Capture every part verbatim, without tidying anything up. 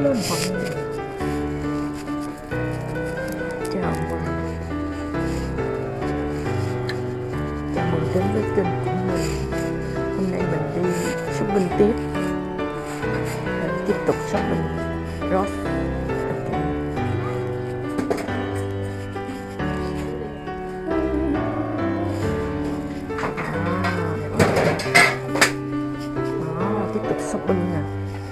Hello mọi người, chào mừng chào mừng đến với kênh của mình. Hôm nay mình đi shopping tiếp, mình tiếp tục shopping Ross. Tiếp tục shopping nè.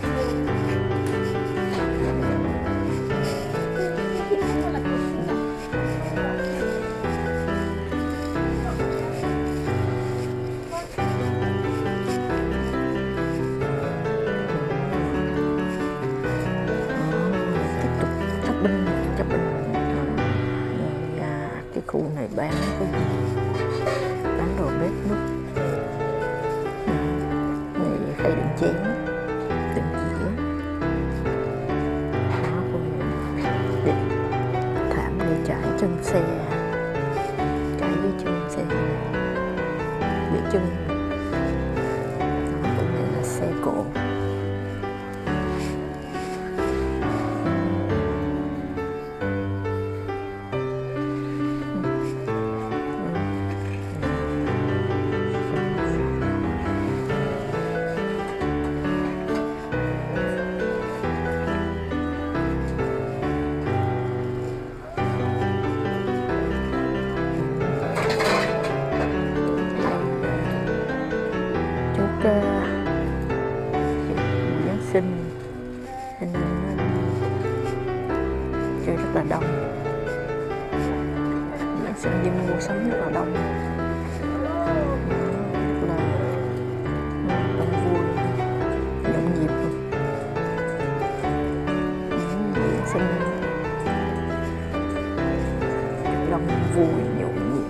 Shopping, shopping à, cái khu này bán cái gì? Bán đồ bếp núc, này khay đựng chén, đựng dĩa, đó, khu này để thảm để trải chân xe, trải dưới chân xe, dưới chân, đó, khu này là xe cộ. Giáng sinh cho nên chơi rất là đông. Giáng sinh đi mua sắm rất là đông, rất là đông vui, nhộn nhịp. Giáng sinh đông vui nhộn nhịp.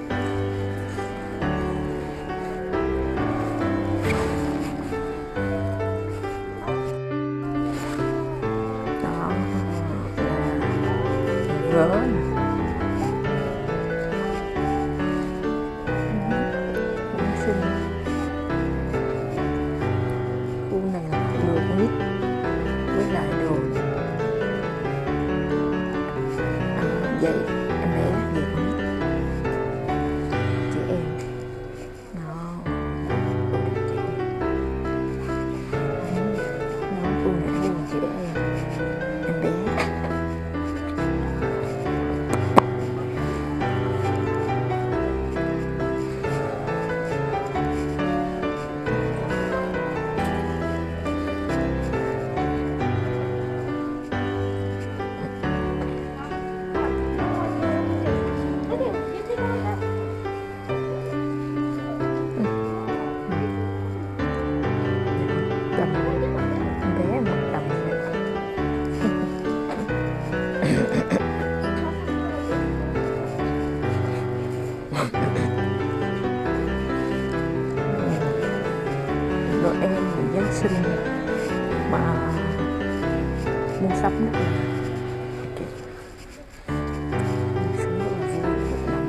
Gỡ nè, Giáng sinh, khu này là đồ con nít với lại đồ à, giày em bé, giày con nít, chị em, nó đồ để chị em, nó khu này là chị em, em bé. Rồi em là Giáng sinh mà mua sắm rất là okay. Mua sắm rất là vui, rất đông.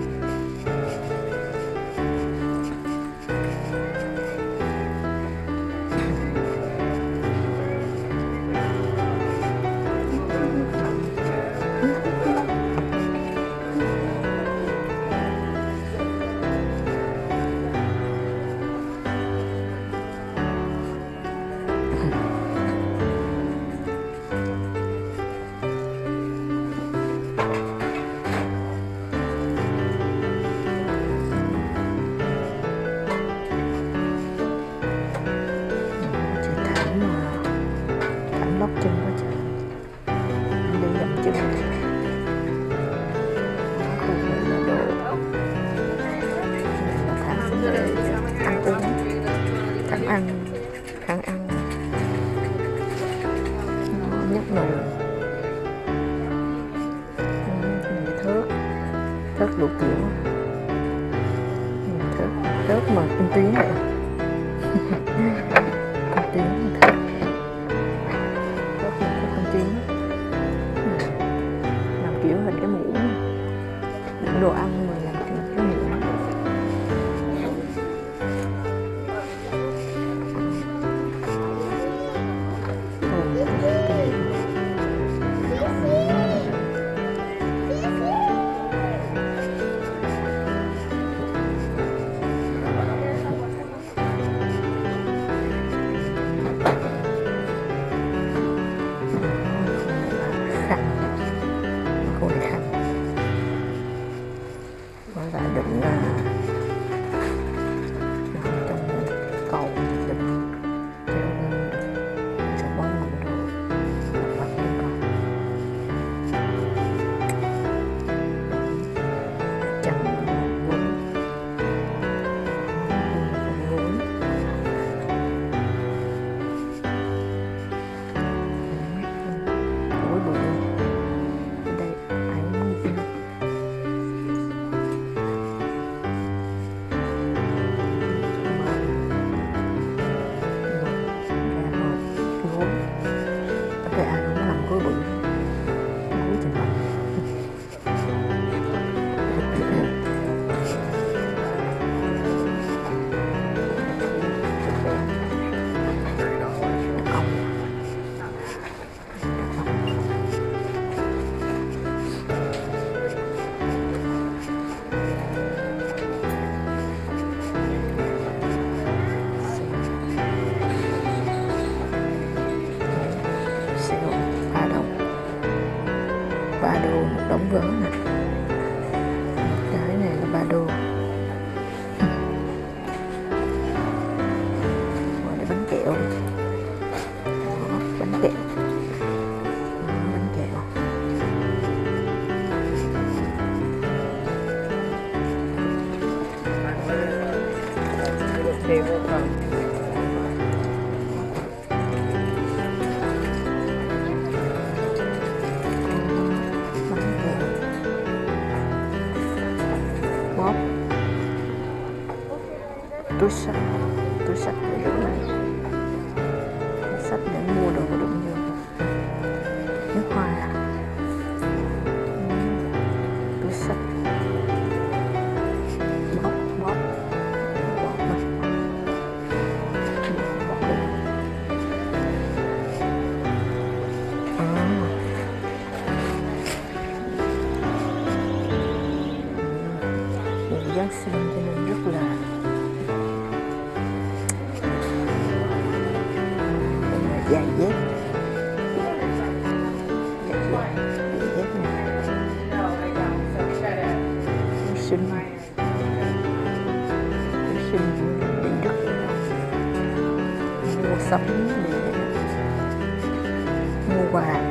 Lót chân quá trời, đi dậm chân. Khu này là đồ là thảm để ăn uống, thảm ăn, khăn ăn, nhấp nồi, thớt, thớt đủ kiểu, thớt, thớt mà con tuyến này, con tuyến thớt. Làm kiểu hình cái muỗng đồ ăn mà làm kiểu cái muỗng. Ừ, cái này. vỡ nè. Cái này là ba đô. Gọi là bánh kẹo. Đó, bánh kẹo. Đó, bánh kẹo. Bóp túi sách, túi sách để đựng này, túi sách để mua đồ đựng vô, nước hoa, túi sách, bóp bóp bóp này, bóp đây. À. Giáng sinh cho nên rất là dài dép, dài dép, dài dép này, sinh, sinh đi rất là mua sắm để mua quà.